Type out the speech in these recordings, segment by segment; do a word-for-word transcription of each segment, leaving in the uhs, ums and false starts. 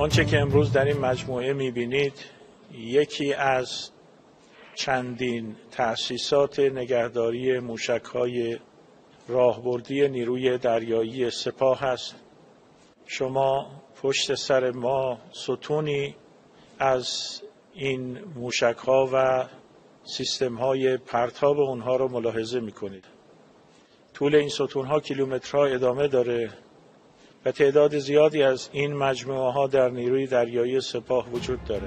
آنچه که امروز در این مجموعه می‌بینید یکی از چندین تأسیسات نگهداری موشک‌های راهبردی نیروی دریایی سپاه است. شما پشت سر ما ستونی از این موشک‌ها و سیستم‌های پرتاب اونها رو ملاحظه می‌کنید. طول این ستون‌ها کیلومترها ادامه داره و تعداد زیادی از این مجموعه‌ها در نیروی دریایی سپاه وجود داره.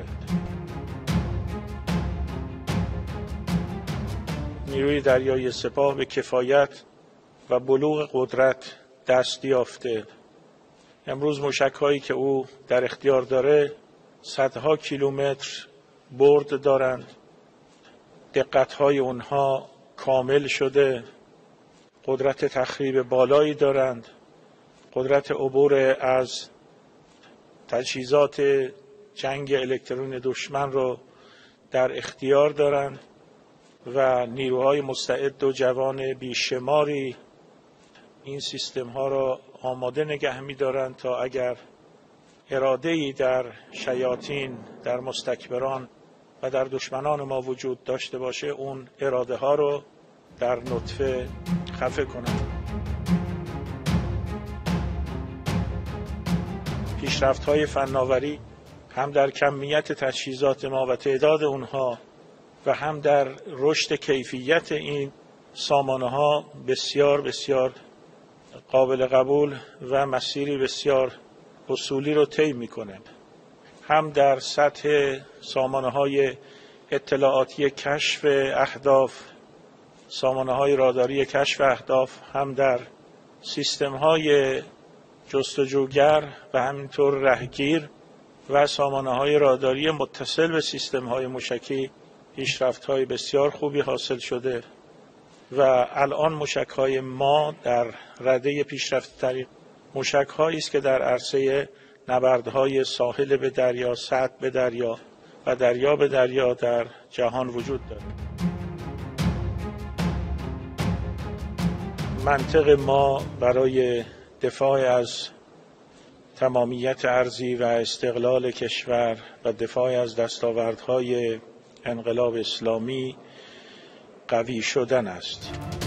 نیروی دریایی سپاه به کفایت و بلوغ قدرت دست یافته. امروز موشک‌هایی که او در اختیار داره صدها کیلومتر برد دارند. دقت‌های اونها کامل شده. قدرت تخریب بالایی دارند. قدرت عبور از تجهیزات جنگ الکترون دشمن رو در اختیار دارند و نیروهای مستعد و جوان بیشماری این سیستم ها را آماده نگه می دارند تا اگر اراده‌ای در شیاطین، در مستکبران و در دشمنان ما وجود داشته باشه اون اراده ها رو در نطفه خفه کنند. پیشرفت های فناوری هم در کمیت تجهیزات ما و تعداد اونها و هم در رشد کیفیت این سامانه ها بسیار بسیار قابل قبول و مسیری بسیار اصولی رو طی می‌کنه. هم در سطح سامانه های اطلاعاتی کشف اهداف، سامانه های راداری کشف اهداف، هم در سیستم های جستجوگر و همینطور رهگیر و سامانه های راداری متصل به سیستم های موشکی پیشرفت های بسیار خوبی حاصل شده و الان موشک های ما در رده پیشرفت ترین موشک هایی است که در عرصه نبردهای ساحل به دریا، سطح به دریا و دریا به دریا در جهان وجود دارد. منطق ما برای دفاع از تمامیت ارضی و استقلال کشور و دفاع از دستاوردهای انقلاب اسلامی قوی شدن است.